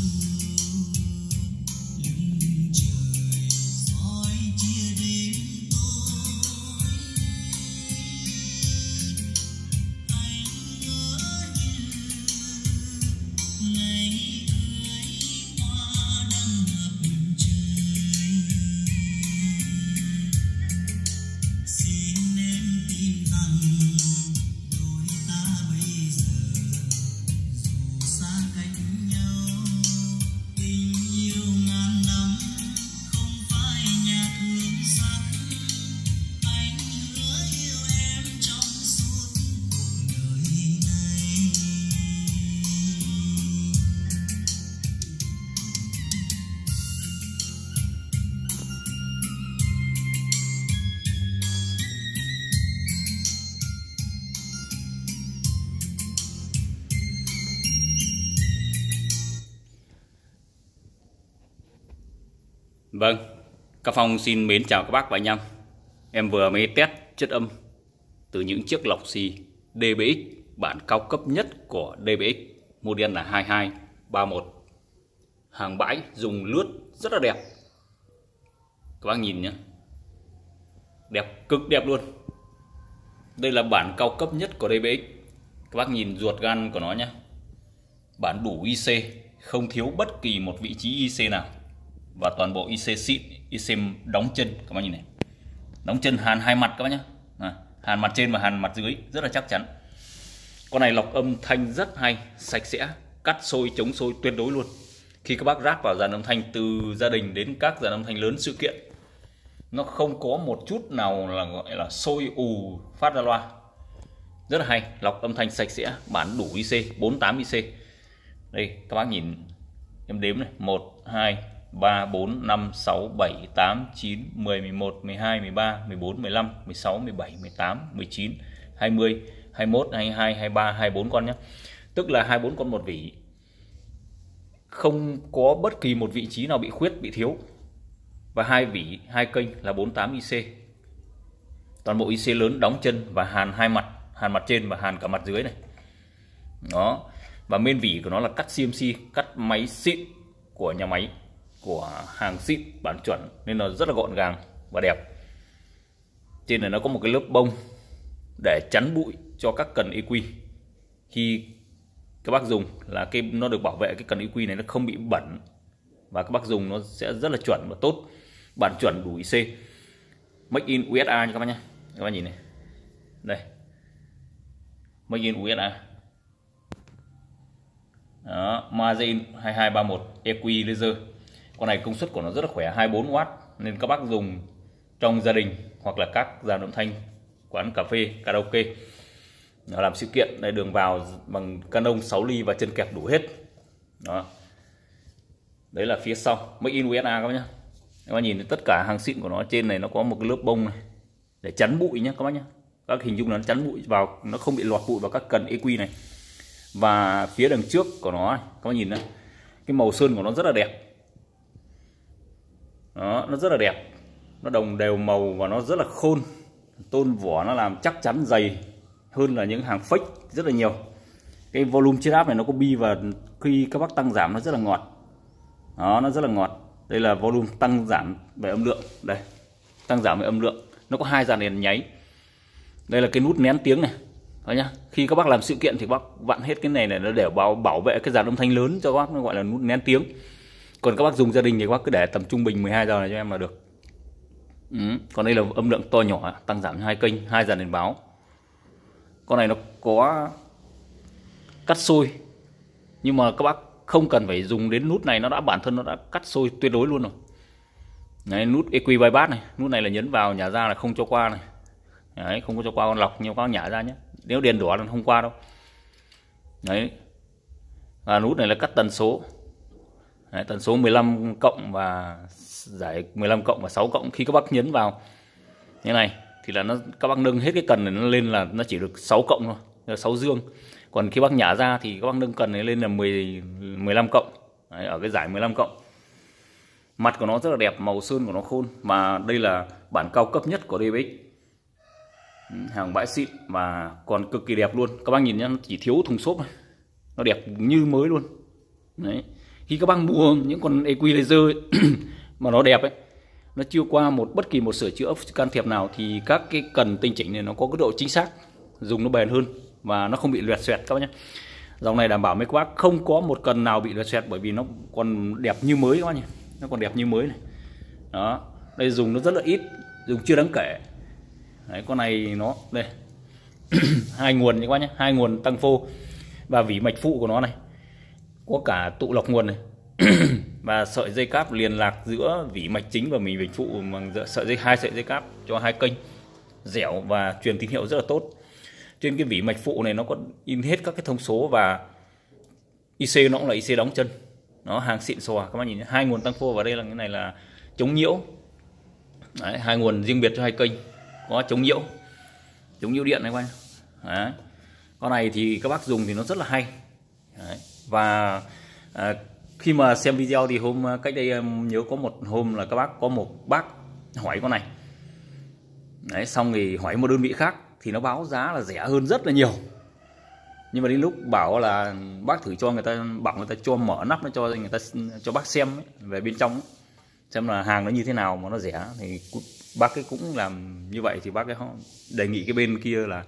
Vâng, Ca Phong xin mến chào các bác và anh em. Em vừa mới test chất âm từ những chiếc lọc xì DBX bản cao cấp nhất của DBX, model là 2231. Hàng bãi dùng lướt rất là đẹp. Các bác nhìn nhé, đẹp, cực đẹp luôn. Đây là bản cao cấp nhất của DBX. Các bác nhìn ruột gan của nó nhé. Bản đủ IC, không thiếu bất kỳ một vị trí IC nào. Và toàn bộ IC xịn, IC đóng chân. Các bác nhìn này, đóng chân hàn hai mặt các bác nhé. Hàn mặt trên và hàn mặt dưới rất là chắc chắn. Con này lọc âm thanh rất hay, sạch sẽ, cắt xôi chống xôi tuyệt đối luôn. Khi các bác ráp vào dàn âm thanh từ gia đình đến các dàn âm thanh lớn sự kiện, nó không có một chút nào là gọi là xôi ù phát ra loa. Rất là hay, lọc âm thanh sạch sẽ, bản đủ IC, 48 IC. Đây các bác nhìn, em đếm này, 1, 2, 3, 4, 5, 6, 7, 8, 9, 10, 11, 12, 13, 14, 15, 16, 17, 18, 19, 20, 21, 22, 23, 24 con nhé. Tức là 24 con một vỉ. Không có bất kỳ một vị trí nào bị khuyết, bị thiếu. Và hai vỉ, hai kênh là 48 IC. Toàn bộ IC lớn đóng chân và hàn hai mặt, hàn mặt trên và hàn cả mặt dưới này. Đó. Và main vỉ của nó là cắt CNC, cắt máy xịn của nhà máy, của hàng xịn bản chuẩn, nên là rất là gọn gàng và đẹp. Trên này nó có một cái lớp bông để chắn bụi cho các cần EQ. Khi các bác dùng là nó được bảo vệ cái cần EQ này nó không bị bẩn, và các bác dùng nó sẽ rất là chuẩn và tốt. Bản chuẩn đủ IC, make in USA nha các bác nhé. Các bác nhìn này, đây, make in USA. Đó, Mazin 2231 EQ laser. Con này công suất của nó rất là khỏe, 24W, nên các bác dùng trong gia đình hoặc là các dàn âm thanh quán cà phê, karaoke, làm sự kiện. Đây, đường vào bằng Canon 6 ly và chân kẹp đủ hết. Đó. Đấy là phía sau, make in USA các bác nhé. Các bác nhìn tất cả hàng xịn của nó, trên này nó có một cái lớp bông này để chắn bụi nhé các bác nhé. Các hình dung nó chắn bụi vào, nó không bị lọt bụi vào các cần EQ này. Và phía đằng trước của nó này, các bác nhìn này, cái màu sơn của nó rất là đẹp. Đó, nó rất là đẹp, nó đồng đều màu và nó rất là khôn. Tôn vỏ nó làm chắc chắn dày hơn là những hàng fake rất là nhiều. Cái volume trên áp này nó có bi, và khi các bác tăng giảm nó rất là ngọt. Đó, nó rất là ngọt. Đây là volume tăng giảm về âm lượng. Đây, tăng giảm về âm lượng. Nó có hai dàn đèn nháy. Đây là cái nút nén tiếng này. Đó nhá. Khi các bác làm sự kiện thì các bác vặn hết cái này nó để bảo vệ cái dàn âm thanh lớn cho các bác, nó gọi là nút nén tiếng. Còn các bác dùng gia đình thì các bác cứ để tầm trung bình 12 giờ này cho em là được. Còn đây là âm lượng to nhỏ, tăng giảm hai kênh, hai dàn đèn báo. Con này nó có cắt xôi, nhưng mà các bác không cần phải dùng đến nút này, nó đã bản thân nó đã cắt xôi tuyệt đối luôn rồi. Đấy, nút EQ bypass này, nút này là nhấn vào nhả ra là không cho qua này. Đấy, không có cho qua con lọc, nhưng các bác nhả ra nhé. Nếu đèn đỏ là không qua đâu. Đấy. Và nút này là cắt tần số. Đấy, tần số 15 cộng và giải 15 cộng và 6 cộng. Khi các bác nhấn vào như này thì là các bác nâng hết cái cần này nó lên là nó chỉ được 6 cộng thôi, là 6 dương. Còn khi bác nhả ra thì các bác nâng cần này lên là 15 cộng. Đấy, ở cái giải 15 cộng. Mặt của nó rất là đẹp, màu sơn của nó khôn. Mà đây là bản cao cấp nhất của DBX. Hàng bãi xịn và còn cực kỳ đẹp luôn. Các bác nhìn nhá, nó chỉ thiếu thùng xốp này. Nó đẹp như mới luôn. Đấy. Khi các bác mua những con EQ laser mà nó đẹp ấy, nó chưa qua bất kỳ một sửa chữa can thiệp nào, thì các cái cần tinh chỉnh này nó có cái độ chính xác, dùng nó bền hơn và nó không bị loẹt xoẹt các bác nhé. Dòng này đảm bảo mấy các bác không có một cần nào bị loẹt xoẹt, bởi vì nó còn đẹp như mới các bác nhé, nó còn đẹp như mới này. Đó, đây dùng nó rất là ít, dùng chưa đáng kể. Đấy, con này nó đây 2 nguồn các bác nhé, 2 nguồn tăng phô và vỉ mạch phụ của nó này, có cả tụ lọc nguồn này và sợi dây cáp liền lạc giữa vỉ mạch chính và vỉ mạch phụ bằng hai sợi dây cáp cho 2 kênh, dẻo và truyền tín hiệu rất là tốt. Trên cái vỉ mạch phụ này nó có in hết các cái thông số, và IC nó cũng là IC đóng chân, nó hàng xịn xò các bác nhìn nhé. 2 nguồn tăng phô, và đây là cái này là chống nhiễu. Đấy, 2 nguồn riêng biệt cho 2 kênh, có chống nhiễu điện này các bác. Đấy, con này thì các bác dùng thì nó rất là hay. Đấy, và khi mà xem video thì cách đây em nhớ có một hôm là các bác có một bác hỏi con này. Đấy, xong thì hỏi một đơn vị khác thì nó báo giá là rẻ hơn rất là nhiều. Nhưng mà đến lúc bảo là bác thử cho người ta, bảo người ta cho mở nắp, nó cho người ta, cho bác xem ấy, về bên trong ấy, xem là hàng nó như thế nào mà nó rẻ, thì bác ấy cũng làm như vậy. Thì bác ấy đề nghị cái bên kia là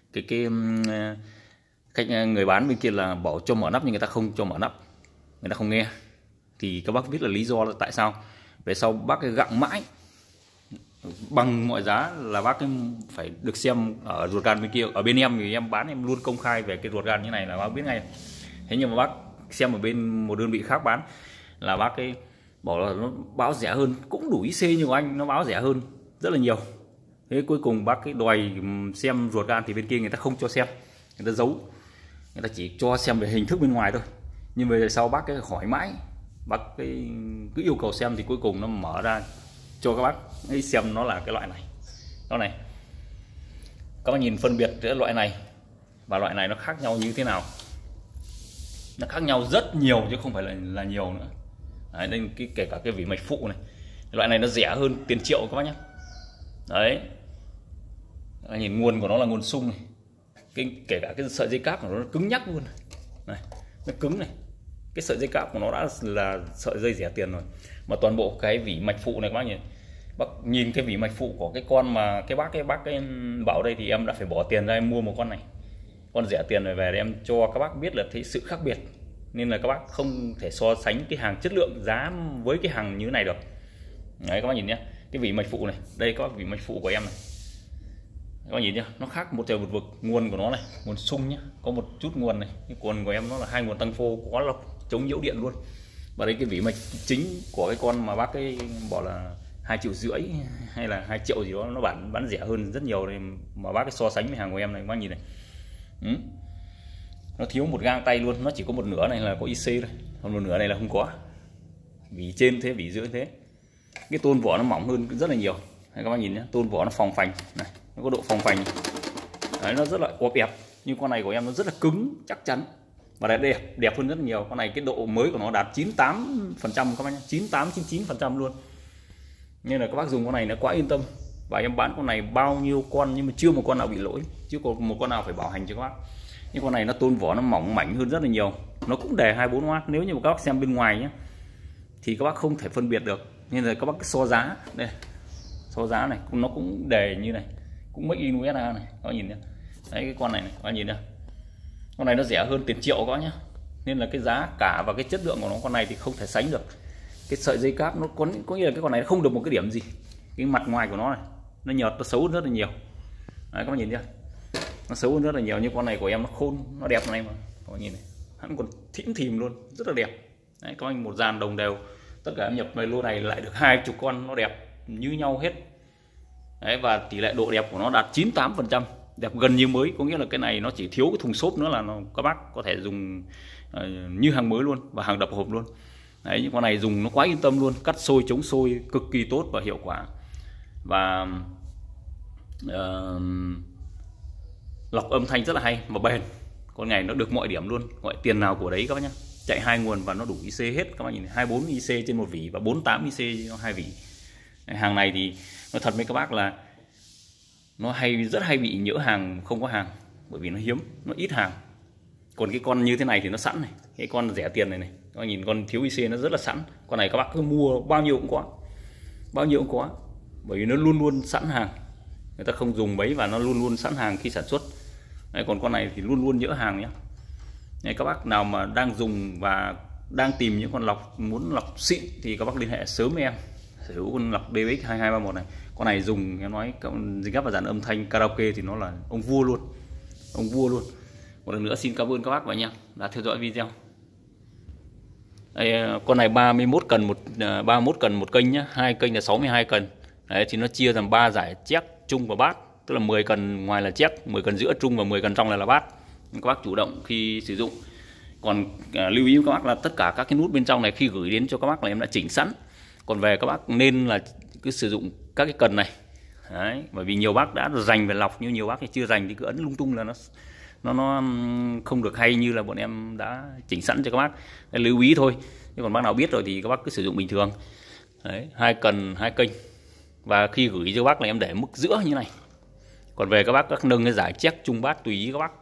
cách người bán bên kia là bảo cho mở nắp, nhưng người ta không cho mở nắp, người ta không nghe. Thì các bác biết là lý do là tại sao. Về sau bác ấy gặng mãi, bằng mọi giá là bác ấy phải được xem ở ruột gan bên kia. Ở bên em thì em bán, em luôn công khai về cái ruột gan như này là bác biết ngay. Thế nhưng mà bác xem ở bên một đơn vị khác bán là bác ấy bảo là nó báo rẻ hơn, cũng đủ IC nhưng của anh nó báo rẻ hơn rất là nhiều. Thế cuối cùng bác ấy đòi xem ruột gan, thì bên kia người ta không cho xem, người ta giấu, người ta chỉ cho xem về hình thức bên ngoài thôi. Nhưng về sau bác ấy hỏi mãi, bác ấy cứ yêu cầu xem, thì cuối cùng nó mở ra cho các bác ấy xem nó là cái loại này. Đó này, các bác nhìn phân biệt giữa loại này và loại này nó khác nhau như thế nào. Nó khác nhau rất nhiều chứ không phải là nhiều nữa. Đấy, đây kể cả cái vỉ mạch phụ này, loại này nó rẻ hơn tiền triệu các bác nhé. Đấy, nhìn nguồn của nó là nguồn sung này, kể cả cái sợi dây cáp của nó cứng nhắc luôn này, nó cứng này. Cái sợi dây cáp của nó đã là sợi dây rẻ tiền rồi, mà toàn bộ cái vỉ mạch phụ này các bác nhìn, bác nhìn cái vỉ mạch phụ của cái con mà cái bác ấy bảo đây, thì em đã phải bỏ tiền ra em mua một con này, con rẻ tiền rồi về để em cho các bác biết là thấy sự khác biệt. Nên là các bác không thể so sánh cái hàng chất lượng giá với cái hàng như thế này được. Đấy các bác nhìn nhé, cái vỉ mạch phụ này, đây các bác, vỉ mạch phụ của em này, các bác nhìn nhá, nó khác một trời một vực. Nguồn của nó này, nguồn sung nhá, có một chút nguồn này. Cái nguồn của em nó là 2 nguồn tăng phô, có lọc chống nhiễu điện luôn. Và đây cái vỉ mạch chính của cái con mà bác ấy bảo là 2,5 triệu hay là 2 triệu gì đó, nó bán rẻ hơn rất nhiều này, mà bác ấy so sánh với hàng của em này, các bác nhìn này. Nó thiếu một gang tay luôn, nó chỉ có một nửa này là có IC thôi, còn một nửa này là không có. Vỉ trên thế, vỉ dưới thế. Cái tôn vỏ nó mỏng hơn rất là nhiều. Đấy, các bác nhìn nhé, tôn vỏ nó phồng phành này, nó có độ phồng phành. Đấy, nó rất là ốp ẹp. Nhưng con này của em nó rất là cứng, chắc chắn và đẹp hơn rất nhiều. Con này cái độ mới của nó đạt 98% các bác nhé, 98-99% luôn. Nên là các bác dùng con này nó quá yên tâm. Và em bán con này bao nhiêu con nhưng mà chưa một con nào bị lỗi, chứ còn một con nào phải bảo hành cho các bác. Nhưng con này nó tôn vỏ nó mỏng mảnh hơn rất là nhiều, nó cũng đề 24W. Nếu như mà các bác xem bên ngoài nhé thì các bác không thể phân biệt được. Nên là các bác so giá đây, so giá này nó cũng đề như này, cũng make in USA này, các bác nhìn nhé. Đấy, cái con này các bác nhìn nhé, con này nó rẻ hơn tiền triệu các bác nhé. Nên là cái giá cả và cái chất lượng của nó, con này thì không thể sánh được. Cái sợi dây cáp nó có nghĩa là cái con này không được một cái điểm gì. Cái mặt ngoài của nó này nó nhợt, nó xấu hơn rất là nhiều. Đấy, các bác nhìn chưa, nó xấu hơn rất là nhiều. Nhưng con này của em nó khôn, nó đẹp này mà, các bác nhìn này, hắn còn thĩm thìm luôn, rất là đẹp. Đấy, các anh một dàn đồng đều, tất cả em nhập về lô này lại được 20 con, nó đẹp như nhau hết. Đấy, và tỷ lệ độ đẹp của nó đạt 98%, đẹp gần như mới. Có nghĩa là cái này nó chỉ thiếu cái thùng xốp nữa là các bác có thể dùng như hàng mới luôn, và hàng đập hộp luôn. Đấy, những con này dùng nó quá yên tâm luôn, cắt xôi chống xôi cực kỳ tốt và hiệu quả. Và lọc âm thanh rất là hay và bền. Con này nó được mọi điểm luôn, mọi tiền nào của đấy các bác nhé. Chạy 2 nguồn và nó đủ IC hết, các bác nhìn 24 IC trên một vỉ và 48 IC cho 2 vỉ. Hàng này thì nói thật với các bác là nó rất hay bị nhỡ hàng không có hàng, bởi vì nó hiếm, nó ít hàng. Còn cái con như thế này thì nó sẵn này, cái con rẻ tiền này Các bác nhìn con thiếu IC nó rất là sẵn. Con này các bác cứ mua bao nhiêu cũng có, bao nhiêu cũng có, bởi vì nó luôn luôn sẵn hàng, người ta không dùng mấy và nó luôn luôn sẵn hàng khi sản xuất. Đấy, còn con này thì luôn luôn nhỡ hàng nhé. Đấy, các bác nào mà đang dùng và đang tìm những con lọc, muốn lọc xịn thì các bác liên hệ sớm với em, sở hữu con lọc DBX 2231 này. Con này dùng em nói dính gấp và dàn âm thanh karaoke thì nó là ông vua luôn, ông vua luôn. Một lần nữa xin cảm ơn các bác và anh em đã theo dõi video. Đây, con này 31 cần một kênh nhá, 2 kênh là 62 cần. Đấy thì nó chia làm 3 giải check, trung và bass, tức là 10 cần ngoài là check, 10 cần giữa trung và 10 cần trong là bass. Các bác chủ động khi sử dụng. Còn lưu ý với các bác là tất cả các cái nút bên trong này khi gửi đến cho các bác là em đã chỉnh sẵn. Còn về các bác nên là cứ sử dụng các cái cần này. Đấy, bởi vì nhiều bác đã dành về lọc, nhưng nhiều bác thì chưa dành thì cứ ấn lung tung là nó không được hay như là bọn em đã chỉnh sẵn cho các bác. Nên lưu ý thôi. Nhưng còn bác nào biết rồi thì các bác cứ sử dụng bình thường. Đấy, 2 cần 2 kênh. Và khi gửi cho bác là em để mức giữa như này. Còn về các bác nâng cái giải check trung bass tùy ý các bác.